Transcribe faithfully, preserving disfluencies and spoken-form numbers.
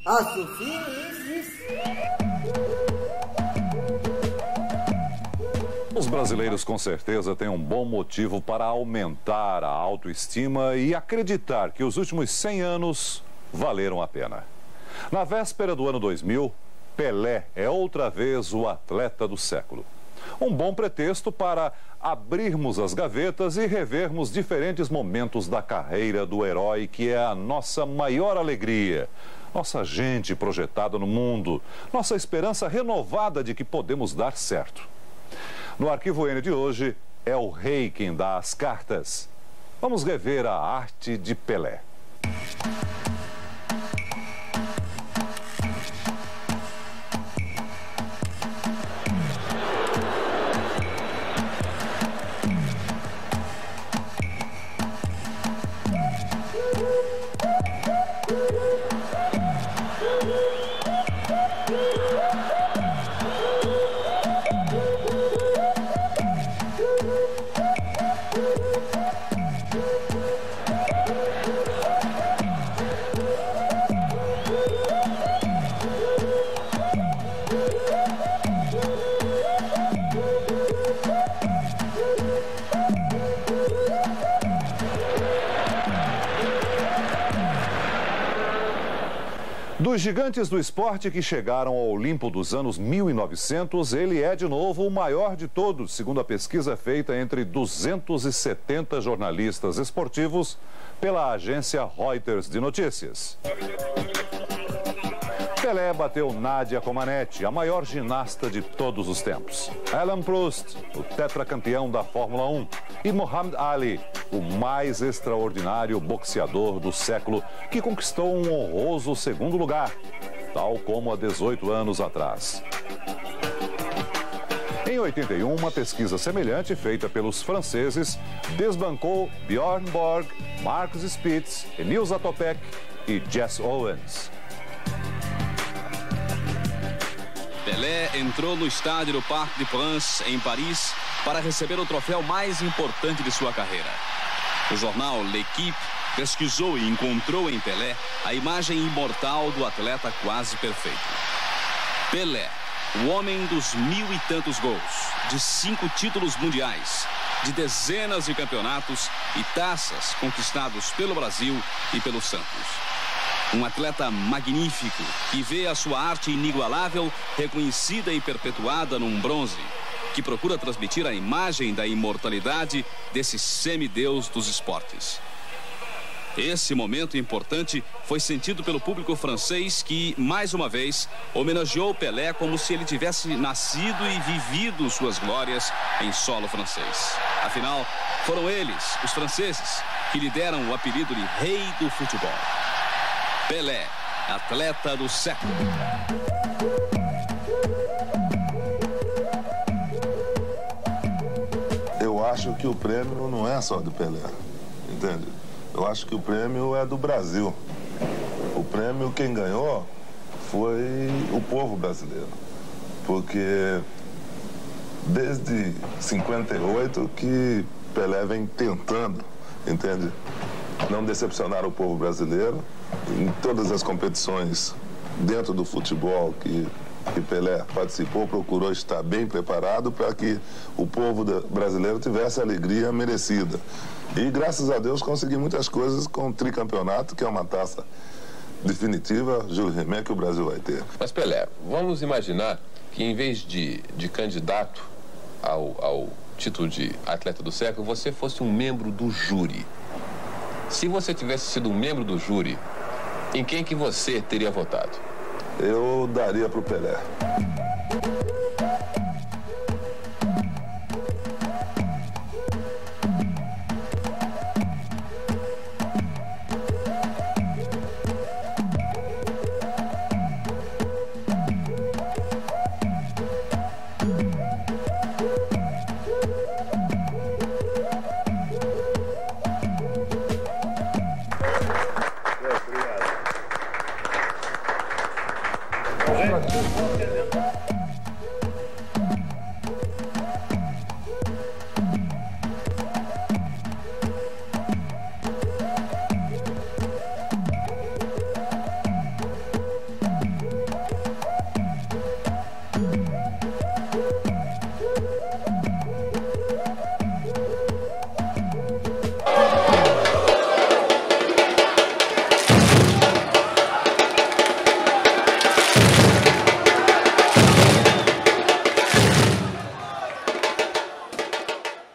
A Sofia, isso, isso. Os brasileiros com certeza têm um bom motivo para aumentar a autoestima e acreditar que os últimos cem anos valeram a pena. Na véspera do ano dois mil, Pelé é outra vez o atleta do século. Um bom pretexto para abrirmos as gavetas e revermos diferentes momentos da carreira do herói, que é a nossa maior alegria, nossa gente projetada no mundo, nossa esperança renovada de que podemos dar certo. No Arquivo N de hoje, é o rei quem dá as cartas. Vamos rever a arte de Pelé. Dos gigantes do esporte que chegaram ao Olimpo dos anos mil e novecentos, ele é de novo o maior de todos, segundo a pesquisa feita entre duzentos e setenta jornalistas esportivos pela agência Reuters de notícias. Pelé bateu Nadia Comaneci, a maior ginasta de todos os tempos. Alain Prost, o tetracampeão da Fórmula um. E Muhammad Ali, o mais extraordinário boxeador do século, que conquistou um honroso segundo lugar, tal como há dezoito anos atrás. Em oitenta e um, uma pesquisa semelhante feita pelos franceses desbancou Bjorn Borg, Marcus Spitz, Emil Zatopek e Jesse Owens. Pelé entrou no estádio do Parc des Princes, em Paris, para receber o troféu mais importante de sua carreira. O jornal L'Équipe pesquisou e encontrou em Pelé a imagem imortal do atleta quase perfeito. Pelé, o homem dos mil e tantos gols, de cinco títulos mundiais, de dezenas de campeonatos e taças conquistados pelo Brasil e pelo Santos. Um atleta magnífico que vê a sua arte inigualável reconhecida e perpetuada num bronze, que procura transmitir a imagem da imortalidade desse semideus dos esportes. Esse momento importante foi sentido pelo público francês que, mais uma vez, homenageou Pelé como se ele tivesse nascido e vivido suas glórias em solo francês. Afinal, foram eles, os franceses, que lhe deram o apelido de Rei do Futebol. Pelé, atleta do século. Eu acho que o prêmio não é só do Pelé, entende? Eu acho que o prêmio é do Brasil. O prêmio, quem ganhou, foi o povo brasileiro. Porque desde cinquenta e oito que Pelé vem tentando, entende? Não decepcionar o povo brasileiro. Em todas as competições dentro do futebol que, que Pelé participou, procurou estar bem preparado para que o povo brasileiro tivesse a alegria merecida. E, graças a Deus, consegui muitas coisas com o tricampeonato, que é uma taça definitiva, Júlio Rimet, que o Brasil vai ter. Mas, Pelé, vamos imaginar que, em vez de, de candidato ao, ao título de atleta do século, você fosse um membro do júri. Se você tivesse sido um membro do júri, em quem que você teria votado? Eu daria pro Pelé.